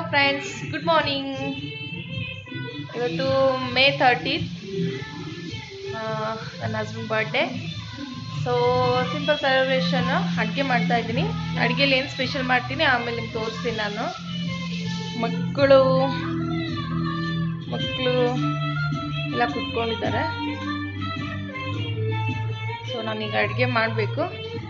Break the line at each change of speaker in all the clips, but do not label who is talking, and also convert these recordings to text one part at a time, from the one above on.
Friends, good morning. ಇವತ್ತು May 30th, ನನ್ನ husband birthday. So simple celebration. ಅಡುಗೆ ಮಾಡ್ತಾ ಇದ್ದೀನಿ. ಅಡುಗೆಲಿ ಏನು ಸ್ಪೆಷಲ್ ಮಾಡ್ತೀನಿ ಆಮೇಲೆ ನಿಮ್ಗೆ ತೋರಿಸ್ತೀನಿ. ನಾನು ಮಕ್ಕಳು ಎಲ್ಲ ಕುತ್ಕೊಂಡಿದ್ದಾರೆ. ಸೊ ನಾನೀಗ ಅಡುಗೆ ಮಾಡಬೇಕು.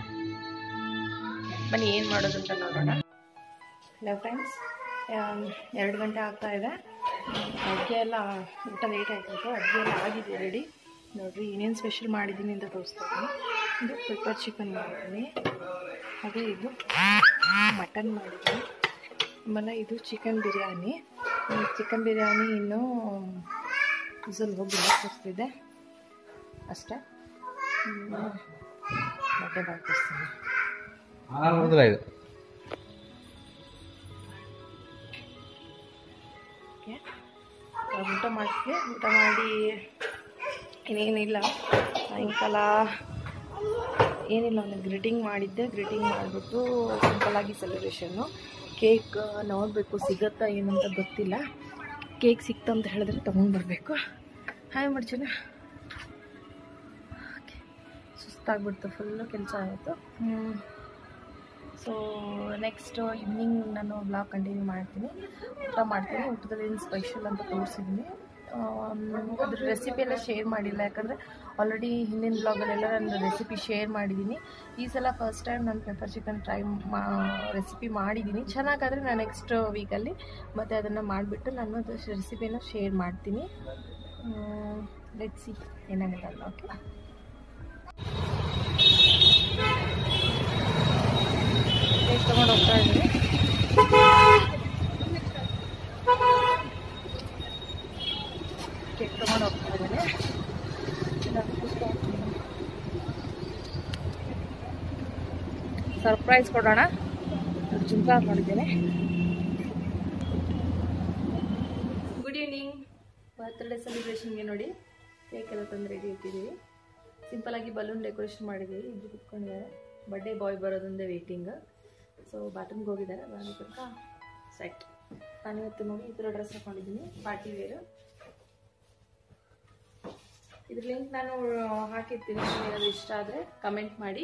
ಬನ್ನಿ ಏನು ಮಾಡೋದು ಅಂತ ನೋಡೋಣ. ಹಲೋ ಫ್ರೆಂಡ್ಸ್, 2 ಗಂಟೆ ಆಗ್ತಾ ಇದೆ. ಅಡುಗೆ ಎಲ್ಲ ಊಟ ಲೇಟ್ ಆಯ್ತು. ಅಡುಗೆ ಎಲ್ಲ ಆಗಿದೆ ರೆಡಿ. ನೋಡಿರಿ ಏನೇನು ಸ್ಪೆಷಲ್ ಮಾಡಿದ್ದೀನಿ ಅಂತ ತೋರಿಸ್ತಾ ಇದ್ದೀನಿ. ಇದು ಪೆಪ್ಪರ್ ಚಿಕನ್ ಮಾಡಿದ್ದೀನಿ, ಹಾಗೆ ಇದು ಮಟನ್ ಮಾಡಿದ್ದೀನಿ, ಆಮೇಲೆ ಇದು ಚಿಕನ್ ಬಿರಿಯಾನಿ. ಚಿಕನ್ ಬಿರಿಯಾನಿ ಇನ್ನೂ ವಿಸಲ್ ಹೋಗಿಲ್ಲ, ತೋರಿಸ್ತಿದೆ ಅಷ್ಟೇ. ಬಟ್ಟೆ ಬಾಕಿಸ್ತೀನಿ. ಊಟ ಮಾಡಿ ಇನ್ನೇನಿಲ್ಲ. ಸಾಯಂಕಾಲ ಏನಿಲ್ಲ, ಒಂದು ಗ್ರೀಟಿಂಗ್ ಮಾಡಿದ್ದೆ. ಗ್ರೀಟಿಂಗ್ ಮಾಡಿಬಿಟ್ಟು ಸಿಂಪಲ್ಲಾಗಿ ಸೆಲೆಬ್ರೇಷನ್ನು. ಕೇಕ್ ನೋಡಬೇಕು ಸಿಗತ್ತಾ ಏನಂತ ಗೊತ್ತಿಲ್ಲ. ಕೇಕ್ ಸಿಕ್ತಾ ಅಂತ ಹೇಳಿದ್ರೆ ತೊಗೊಂಡು ಬರಬೇಕು. ಹಾಯ್ ಮಾಡ್ತೀನಿ. ಓಕೆ, ಸುಸ್ತಾಗ್ಬಿಡ್ತು, ಫುಲ್ಲು ಕೆಲಸ ಆಯಿತು. ಸೊ ನೆಕ್ಸ್ಟ್ ಈವ್ನಿಂಗ್ ನಾನು ವ್ಲಾಗ್ ಕಂಟಿನ್ಯೂ ಮಾಡ್ತೀನಿ. ಊಟ ಮಾಡ್ತೀನಿ. ಊಟದಲ್ಲಿ ಏನು ಸ್ಪೆಷಲ್ ಅಂತ ತೋರಿಸಿದ್ದೀನಿ. ಅದ್ರ ರೆಸಿಪಿ ಎಲ್ಲ ಶೇರ್ ಮಾಡಿಲ್ಲ, ಯಾಕಂದರೆ ಆಲ್ರೆಡಿ ಹಿಂದಿನ ಬ್ಲಾಗಲ್ಲೆಲ್ಲ ನಾನು ರೆಸಿಪಿ ಶೇರ್ ಮಾಡಿದ್ದೀನಿ. ಈ ಸಲ ಫಸ್ಟ್ ಟೈಮ್ ನಾನು ಪೆಪ್ಪರ್ ಚಿಕನ್ ರೆಸಿಪಿ ಮಾಡಿದ್ದೀನಿ. ಚೆನ್ನಾಗಾದರೆ ನಾನು ನೆಕ್ಸ್ಟ್ ವೀಕಲ್ಲಿ ಮತ್ತು ಅದನ್ನು ಮಾಡಿಬಿಟ್ಟು ನಾನು ಅದು ರೆಸಿಪಿನ ಶೇರ್ ಮಾಡ್ತೀನಿ. ಲೆಟ್ಸ್ ಸಿ ಏನಾಗುತ್ತೆ ಅಂತ. ಓಕೆ, ಕೇಕ್ ತೊಗೊಂಡು ಹೋಗ್ತಾ ಇದ್ದೀನಿ. ಕೇಕ್ ತೊಗೊಂಡು ಹೋಗ್ತಾ ಇದ್ದೀನಿ. ಸರ್ಪ್ರೈಸ್ ಕೊಡೋಣ. ಜುಮ್ಕಾ ಮಾಡಿದ್ದೇನೆ. Good evening. ಬರ್ತ್ಡೇ ಸೆಲೆಬ್ರೇಷನ್ಗೆ ನೋಡಿ ಕೇಕ್ ಎಲ್ಲ ತಂದು ರೆಡಿ ಇಟ್ಟಿದ್ದೀವಿ. ಸಿಂಪಲಾಗಿ ಬಲೂನ್ ಡೆಕೋರೇಷನ್ ಮಾಡಿದ್ದೀವಿ. ಇಬ್ಬರು ಕುತ್ಕೊಂಡಿದ್ದಾರೆ. ಬರ್ಡೇ ಬಾಯ್ ಬರೋದೊಂದೇ ವೇಟಿಂಗ್. ಸೊ ಬಾತ್ರೂಮ್ಗೆ ಹೋಗಿದ್ದಾರೆ. ಬರೋ ತನಕ ಸೆಟ್. ನಾನಿವತ್ತು ನೋಡಿ ಈ ಥರ ಡ್ರೆಸ್ ಹಾಕೊಂಡಿದ್ದೀನಿ, ಪಾರ್ಟಿ ವೇರು. ಇದ್ರ ಲಿಂಕ್ ನಾನು ಹಾಕಿರ್ತೀನಿ, ಏನಾದರೂ ಇಷ್ಟ ಆದರೆ ಕಮೆಂಟ್ ಮಾಡಿ.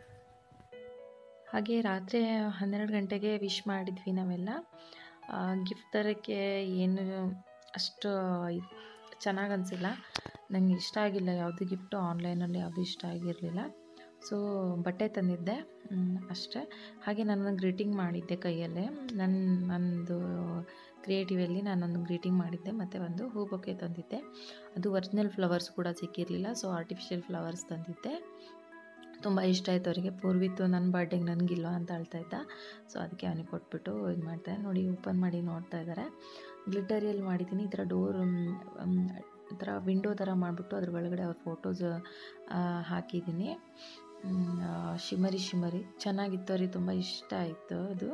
ಹಾಗೆ ರಾತ್ರಿ 12 ಗಂಟೆಗೆ ವಿಶ್ ಮಾಡಿದ್ವಿ ನಾವೆಲ್ಲ. ಗಿಫ್ಟ್ ತರೋಕ್ಕೆ ಏನು ಅಷ್ಟು ಚೆನ್ನಾಗಿ ಅನಿಸಿಲ್ಲ. ನನಗೆ ಇಷ್ಟ ಆಗಿಲ್ಲ ಯಾವುದು ಗಿಫ್ಟು. ಆನ್ಲೈನಲ್ಲಿ ಯಾವುದು ಇಷ್ಟ ಆಗಿರಲಿಲ್ಲ. ಸೊ ಬಟ್ಟೆ ತಂದಿದ್ದೆ ಅಷ್ಟೇ. ಹಾಗೆ ನಾನು ಗ್ರೀಟಿಂಗ್ ಮಾಡಿದ್ದೆ ಕೈಯಲ್ಲೇ. ನನ್ನದು ಕ್ರಿಯೇಟಿವಲ್ಲಿ ನಾನೊಂದು ಗ್ರೀಟಿಂಗ್ ಮಾಡಿದ್ದೆ, ಮತ್ತು ಒಂದು ಹೂ ಬೊಕ್ಕೆ ತಂದಿದ್ದೆ. ಅದು ಒರಿಜಿನಲ್ ಫ್ಲವರ್ಸ್ ಕೂಡ ಸಿಕ್ಕಿರಲಿಲ್ಲ, ಸೊ ಆರ್ಟಿಫಿಷಿಯಲ್ ಫ್ಲವರ್ಸ್ ತಂದಿದ್ದೆ. ತುಂಬ ಇಷ್ಟ ಆಯಿತು ಅವರಿಗೆ. ಪೂರ್ವಿತ್ತು ನನ್ನ ಬರ್ಡೇಗೆ ನನಗಿಲ್ವ ಅಂತ ಅಳ್ತಾ ಇದ್ದ. ಸೊ ಅದಕ್ಕೆ ಅವನಿಗೆ ಕೊಟ್ಬಿಟ್ಟು ಇದು ಮಾಡ್ತಾರೆ. ನೋಡಿ ಓಪನ್ ಮಾಡಿ ನೋಡ್ತಾ ಇದ್ದಾರೆ. ಗ್ಲಿಟರಿಯಲ್ಲಿ ಮಾಡಿದ್ದೀನಿ. ಈ ಥರ ಡೋರ್ ಈ ಥರ ವಿಂಡೋ ಥರ ಮಾಡಿಬಿಟ್ಟು ಅದ್ರ ಒಳಗಡೆ ಅವ್ರ ಫೋಟೋಸ್ ಹಾಕಿದ್ದೀನಿ. ಶಿಮರಿ ಚೆನ್ನಾಗಿತ್ತು ಅವ್ರಿಗೆ, ತುಂಬ ಇಷ್ಟ ಆಯಿತು ಅದು.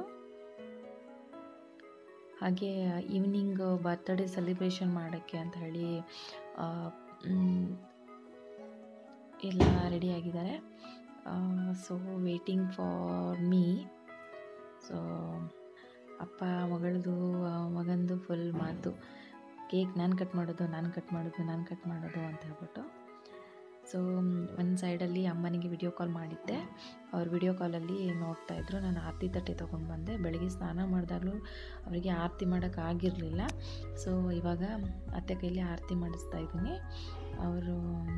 ಹಾಗೆ ಈವ್ನಿಂಗ್ ಬರ್ತ್ಡೇ ಸೆಲೆಬ್ರೇಷನ್ ಮಾಡೋಕ್ಕೆ ಅಂತ ಹೇಳಿ ಎಲ್ಲ ರೆಡಿಯಾಗಿದ್ದಾರೆ. So waiting for me. So ಅಪ್ಪ ಮಗಂದು ಫುಲ್ ಮಾತು. ಕೇಕ್ ನಾನು ಕಟ್ ಮಾಡೋದು ಅಂತ ಹೇಳ್ಬಿಟ್ಟು. ಸೊ ಒಂದು ಸೈಡಲ್ಲಿ ಅಮ್ಮನಿಗೆ ವಿಡಿಯೋ ಕಾಲ್ ಮಾಡಿದ್ದೆ. ಅವ್ರು ವಿಡಿಯೋ ಕಾಲಲ್ಲಿ ನೋಡ್ತಾಯಿದ್ರು. ನಾನು ಆರತಿ ತಟ್ಟೆ ತೊಗೊಂಡು ಬಂದೆ. ಬೆಳಗ್ಗೆ ಸ್ನಾನ ಮಾಡಿದಾಗಲೂ ಅವರಿಗೆ ಆರತಿ ಮಾಡೋಕ್ಕಾಗಿರಲಿಲ್ಲ. ಸೊ ಇವಾಗ ಅತ್ತೆ ಕೈಲಿ ಆರತಿ ಮಾಡಿಸ್ತಾ ಇದ್ದೀನಿ. ಅವರು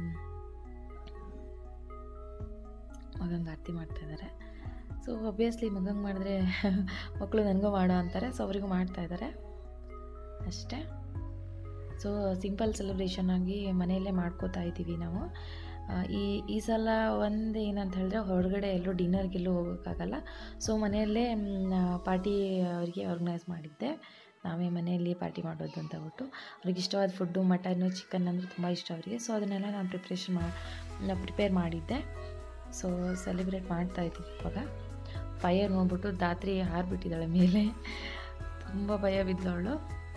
ಮಗಂಗೆ ಆರತಿ ಮಾಡ್ತಾಯಿದ್ದಾರೆ. ಸೊ ಒಬ್ವಿಯಸ್ಲಿ ಮಗಂಗೆ ಮಾಡಿದ್ರೆ ಮಕ್ಕಳು ನನಗೂ ಮಾಡೋ ಅಂತಾರೆ. ಸೊ ಅವರಿಗೂ ಮಾಡ್ತಾಯಿದ್ದಾರೆ ಅಷ್ಟೇ. ಸೊ ಸಿಂಪಲ್ ಸೆಲೆಬ್ರೇಷನ್ ಆಗಿ ಮನೆಯಲ್ಲೇ ಮಾಡ್ಕೋತಾ ಇದ್ದೀವಿ ನಾವು. ಈ ಸಲ ಒಂದು ಏನಂತ ಹೇಳಿದ್ರೆ, ಹೊರಗಡೆ ಎಲ್ಲೂ ಡಿನ್ನರ್ಗೆಲ್ಲೂ ಹೋಗೋಕ್ಕಾಗಲ್ಲ. ಸೊ ಮನೆಯಲ್ಲೇ ಪಾರ್ಟಿ ಅವರಿಗೆ ಆರ್ಗನೈಸ್ ಮಾಡಿದ್ದೆ. ನಾವೇ ಮನೆಯಲ್ಲಿ ಪಾರ್ಟಿ ಮಾಡೋದು ಅಂತ ಹೇಳ್ಬಿಟ್ಟು. ಅವ್ರಿಗೆ ಇಷ್ಟವಾದ ಫುಡ್ಡು ಮಟನ್ನು ಚಿಕನ್ ಅಂದರೆ ತುಂಬ ಇಷ್ಟ ಅವರಿಗೆ. ಸೊ ಅದನ್ನೆಲ್ಲ ನಾನು ಪ್ರಿಪೇರ್ ಮಾಡಿದ್ದೆ. ಸೊ ಸೆಲೆಬ್ರೇಟ್ ಮಾಡ್ತಾಯಿದ್ದೀವಿ. ಇವಾಗ ಫೈರ್ ನೋಡ್ಬಿಟ್ಟು ಧಾತ್ರಿ ಹಾರಿಬಿಟ್ಟಿದ್ದಾಳೆ ಮೇಲೆ. ತುಂಬ ಭಯ ಬಿದ್ದವಳು.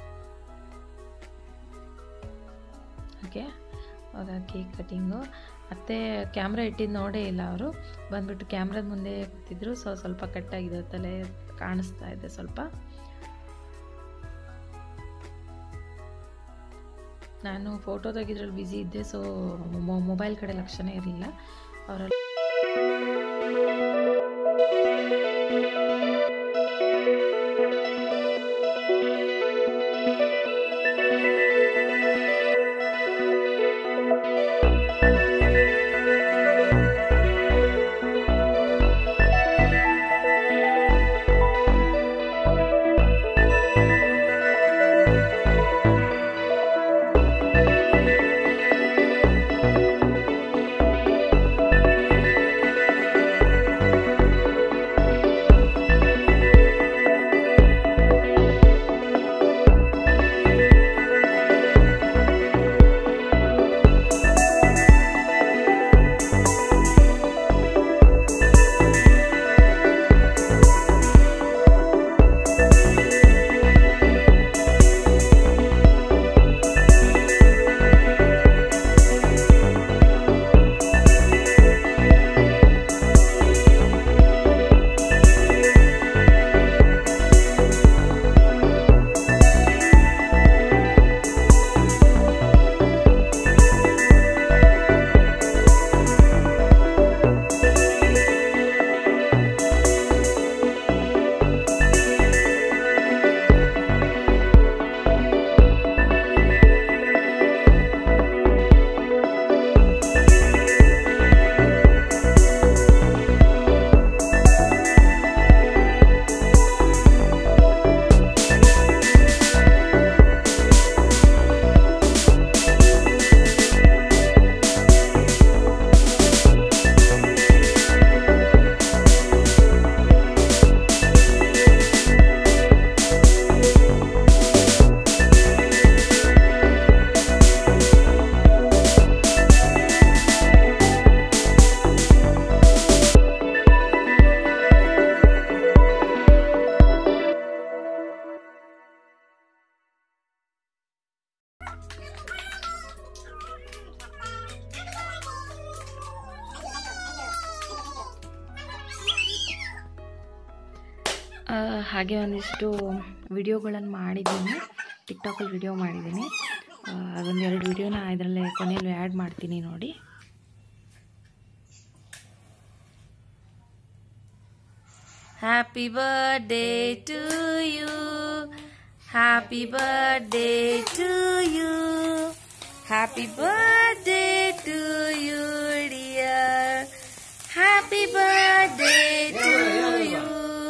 ಓಕೆ, ಆವಾಗ ಕೇಕ್ ಕಟ್ಟಿಂಗು. ಮತ್ತು ಕ್ಯಾಮ್ರಾ ಇಟ್ಟಿದ್ದು ನೋಡೇ ಇಲ್ಲ ಅವರು. ಬಂದುಬಿಟ್ಟು ಕ್ಯಾಮ್ರಾದ ಮುಂದೆ ಕೂತಿದ್ರು. ಸ್ವಲ್ಪ ಕಟ್ಟಾಗಿದೆ, ತಲೆ ಕಾಣಿಸ್ತಾ ಇದೆ ಸ್ವಲ್ಪ. ನಾನು ಫೋಟೋ ತೆಗೆದ್ರಲ್ಲಿ ಬ್ಯುಸಿ ಇದ್ದೆ, ಸೊ ಮೊಬೈಲ್ ಕಡೆ ಲಕ್ಷ್ಯನೇ ಇರಲಿಲ್ಲ ಅವರಲ್ಲಿ. ಹಾಗೆ ಒಂದಿಷ್ಟು ವಿಡಿಯೋಗಳನ್ನು ಮಾಡಿದ್ದೀನಿ, ಟಿಕ್ಟಾಕಲ್ಲಿ ವಿಡಿಯೋ ಮಾಡಿದ್ದೀನಿ. ಅದೊಂದು 2 ವಿಡಿಯೋನ ಇದರಲ್ಲೇ ಕೊನೆಯಲ್ಲಿ ಆ್ಯಡ್ ಮಾಡ್ತೀನಿ ನೋಡಿ. Happy birthday to you, happy birthday to you, happy birthday to you dear, happy birthday to you.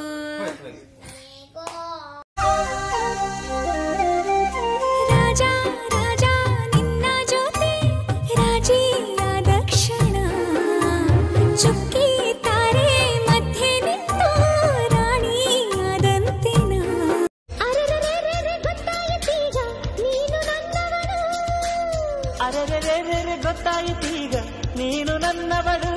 ಅರೆರೆರೆ ಗೊತ್ತಾಯಿತೀಗ ನೀನು ನನ್ನವಳು.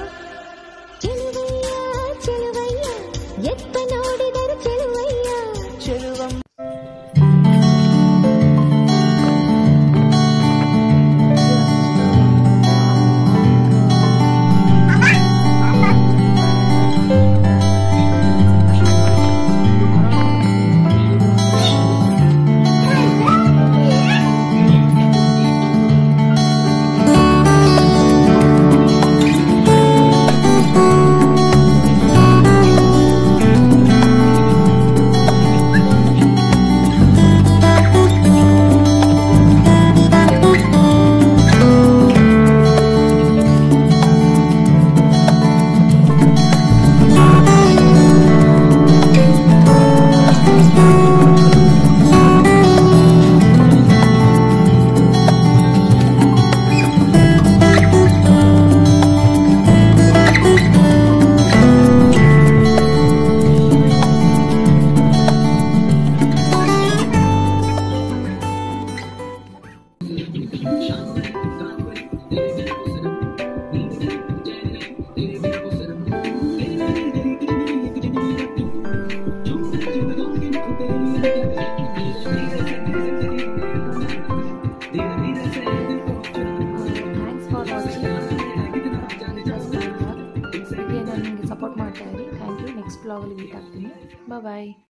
ಚೆಲುವಯ್ಯ ಚೆಲುವಯ್ಯ ಎತ್ತ ನೋಡಿದರು ಚೆಲುವಯ್ಯ
ಚೆಲುವಮ್ಮ.
ಸಪೋರ್ಟ್ ಮಾಡ್ತಾ ಇರಿ. Thank you. ನೆಕ್ಸ್ಟ್ ಬ್ಲಾಗಲ್ಲಿ ಮೀಟ್ ಆಗ್ತೀನಿ. ಬಾಯ್.